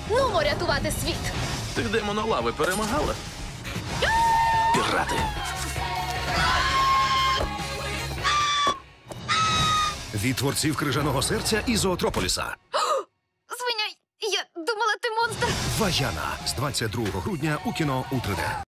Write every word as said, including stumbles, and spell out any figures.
Нумо рятувати світ. Ти демона лави перемагала? Пірати. Від творців «Крижаного серця» і «Зоотрополіса». Звиняй, я думала, ти монстр. Ваяна з двадцять другого грудня у кіно у три де.